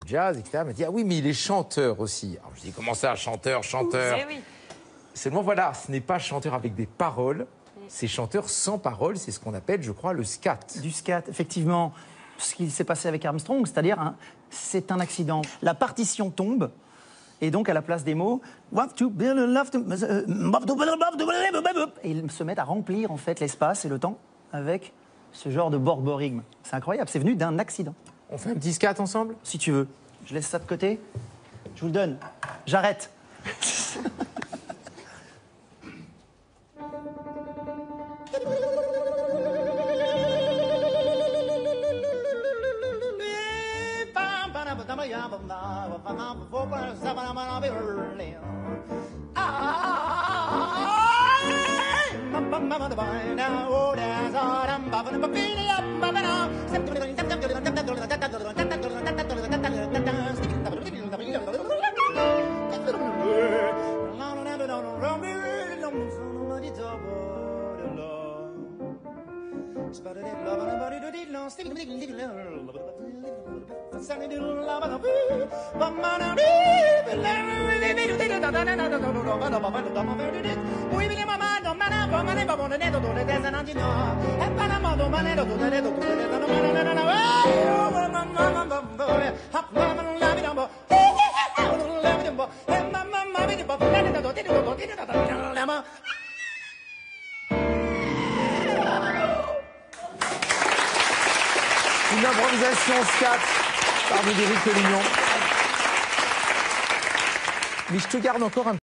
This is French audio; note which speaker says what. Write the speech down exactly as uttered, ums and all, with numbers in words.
Speaker 1: jazz, et cetera. Elle m'a dit, ah oui, mais il est chanteur aussi. Alors je dis, comment ça, chanteur, chanteur?
Speaker 2: Eh oui.
Speaker 1: Seulement, voilà, ce n'est pas chanteur avec des paroles, c'est chanteur sans paroles, c'est ce qu'on appelle, je crois, le scat.
Speaker 3: Du scat, effectivement. Ce qui s'est passé avec Armstrong, c'est-à-dire, hein, c'est un accident. La partition tombe, et donc à la place des mots, et ils se mettent à remplir en fait l'espace et le temps avec ce genre de borborigme. C'est incroyable, c'est venu d'un accident.
Speaker 1: On fait un petit scat ensemble?
Speaker 3: Si tu veux. Je laisse ça de côté. Je vous le donne. J'arrête.
Speaker 1: Une improvisation scat par Médéric Collignon. Mais je te garde encore un